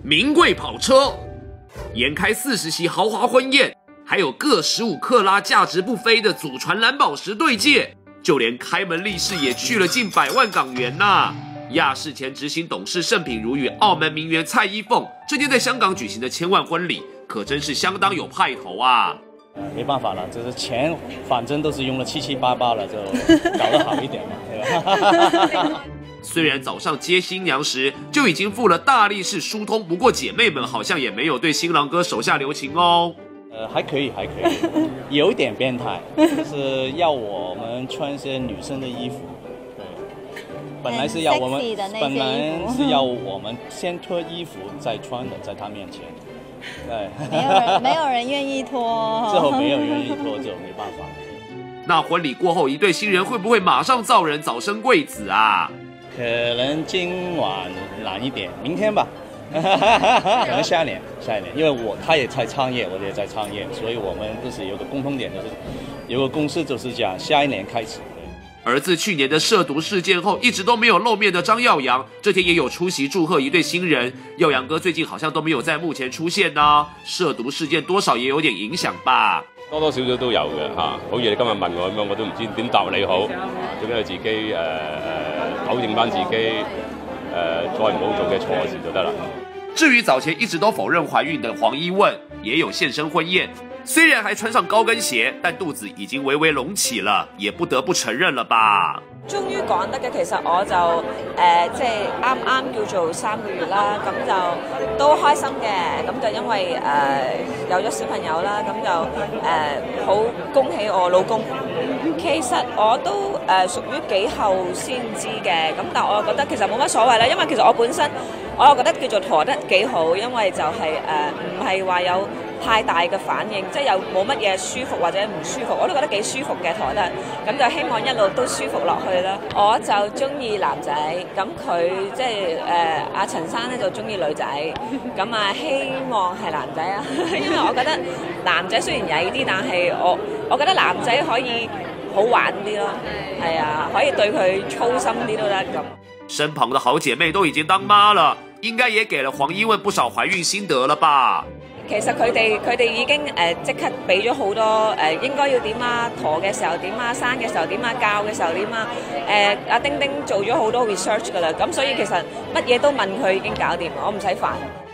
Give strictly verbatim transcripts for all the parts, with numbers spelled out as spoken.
名贵跑车，延开四十席豪华婚宴，还有各十五克拉价值不菲的祖传蓝宝石对戒，就连开门立式也去了近百万港元呐、啊！亚视前执行董事盛品如与澳门名媛蔡依凤这天在香港举行的千万婚礼，可真是相当有派头啊！ 没办法了，就是钱反正都是用了七七八八了，就搞得好一点嘛，对吧？ 虽然早上接新娘时就已经付了大力士疏通，不过姐妹们好像也没有对新郎哥手下留情哦。 呃，还可以，还可以，有点变态，就是要我们穿一些女生的衣服。对，本来是要我们，本来是要我们先脱衣服再穿的，在他面前。对， 没有人，没有人愿意脱。 之后没有人愿意脱，就没办法。 那婚礼过后，一对新人会不会马上造人，早生贵子啊？ 可能今晚懒一点，明天吧。可能下一年，下一年，因为我他也在创业，我也在创业，所以我们都是有个共同点，就是有个公司就是讲下一年开始。 儿子去年的涉毒事件后，一直都没有露面的张耀扬，这天也有出席祝贺一对新人。耀扬哥最近好像都没有在幕前出現啊，涉毒事件多少也有點影響吧？ 多多少少都有嘅嚇，好似你今日問我咁樣，我都唔知點答你好。最緊要自己誒誒、呃、糾正翻自己誒、呃，再唔好做嘅錯事就得啦。 至於早前一直都否認懷孕的黃伊汶，也有現身婚宴。雖然還穿上高跟鞋，但肚子已經微微隆起了，也不得不承認了吧。 終於講得嘅，其實我就誒、呃、即係啱啱叫做三個月啦，咁就都開心嘅，咁就因為誒、呃、有咗小朋友啦，咁就誒好、呃、恭喜我老公。其實我都誒、呃、屬於幾後先知嘅，咁但我覺得其實冇乜所謂啦，因為其實我本身我又覺得叫做陀得幾好，因為就係誒唔係話有太大嘅反應，即係又冇乜嘢舒服或者唔舒服，我都覺得幾舒服嘅陀得，咁就希望一路都舒服落去啦。我就中意男仔，咁佢即係誒阿陳生咧就中意女仔，咁啊希望係男仔啊，因為我覺得男仔雖然曳啲，但係我我覺得男仔可以好玩啲咯，係啊，可以對佢操心啲都得咁。 身旁的好姐妹都已經當媽了，應該也給了黃伊汶不少懷孕心得了吧？ 其實佢哋佢哋已經誒即刻俾咗好多誒、呃、應該要點啊，陀嘅時候點啊，生嘅時候點啊，教嘅時候點啊，誒阿丁丁做咗好多 research 㗎啦，咁所以其實乜嘢都問佢已經搞掂，我唔使煩。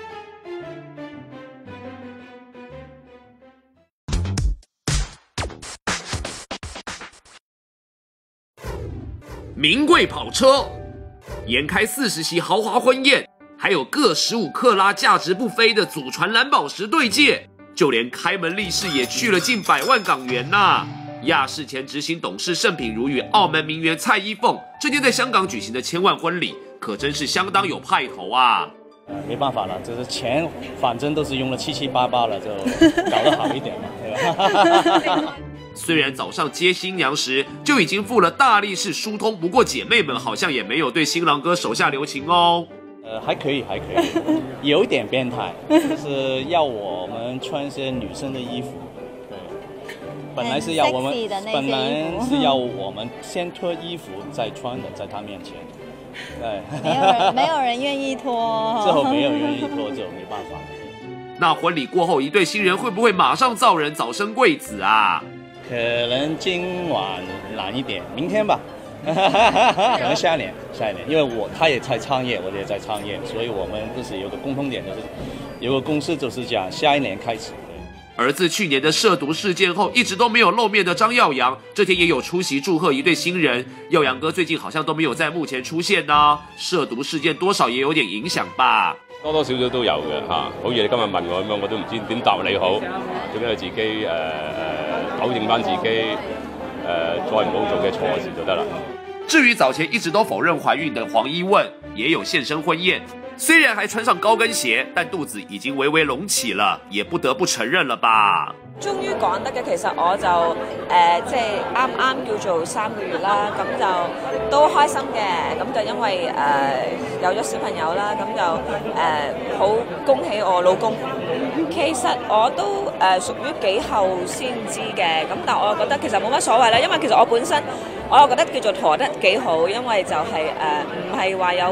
名貴跑車，延開四十席豪華婚宴，還有各十五克拉價值不菲的祖傳藍寶石對戒，就連開門立式也去了近百萬港元呐、啊！亞視前執行董事盛品如與澳門名媛蔡依鳳這天在香港舉行的千萬婚禮，可真是相當有派頭啊！ 沒辦法了，就是錢反正都是用了七七八八了，就搞得好一點嘛，對吧？ 雖然早上接新娘時就已經付了大力士疏通，不過姐妹們好像也沒有對新郎哥手下留情哦。 呃，還可以，還可以，有點變態，就是要我們穿一些女生的衣服。對，本來是要我們，本來是要我們先脱衣服再穿的，在他面前。對， 沒有人，沒有人願意脱。 之後沒有人願意脱，就沒辦法。 那婚禮過後，一對新人會不會馬上造人，早生貴子啊？ 可能今晚懶一點，明天吧。可能下一年，下一年，因為我他也在創業，我也在創業，所以我們都是有個共同點，就是有個公司就是講下一年開始。 兒子去年的涉毒事件後，一直都沒有露面的張耀揚，這天也有出席祝賀一對新人。耀揚哥最近好像都沒有在幕前出現啊，涉毒事件多少也有點影響吧？ 多多少少都有嘅嚇，好似你今日問我咁樣，我都唔知點答你好。最緊要自己誒誒、呃、糾正翻自己誒、呃，再唔好做嘅錯事就得啦。 至於早前一直都否認懷孕的黃伊汶，也有現身婚宴。雖然還穿上高跟鞋，但肚子已經微微隆起了，也不得不承認了吧？ 終於講得嘅，其實我就誒、呃、即係啱啱叫做三個月啦，咁就都開心嘅，咁就因為誒、呃、有咗小朋友啦，咁就誒好、呃、恭喜我老公。其實我都誒、呃、屬於幾後先知嘅，咁但我覺得其實冇乜所謂啦，因為其實我本身我又覺得叫做陀得幾好，因為就係誒唔係話有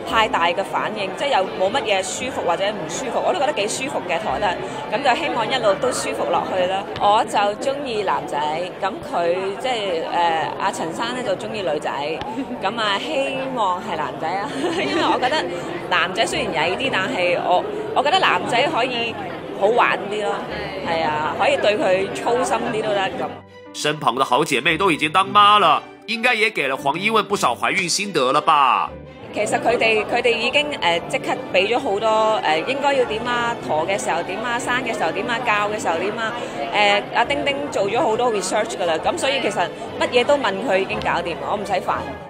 太大嘅反應，即係又冇乜嘢舒服或者唔舒服，我都覺得幾舒服嘅台得，咁就希望一路都舒服落去啦。我就中意男仔，咁佢即係誒阿陳生咧就中意女仔，咁啊希望係男仔啊，因為我覺得男仔雖然曳啲，但係我我覺得男仔可以好玩啲咯，係啊，可以對佢操心啲都得咁。 身旁的好姐妹都已經當媽了，應該也給了黃伊汶不少懷孕心得了吧？ 其實佢哋佢哋已經誒即刻俾咗好多誒、呃、應該要點啊，陀嘅時候點啊，生嘅時候點啊，教嘅時候點啊，誒阿丁丁做咗好多 research 㗎啦，咁所以其實乜嘢都問佢已經搞掂，我唔使煩。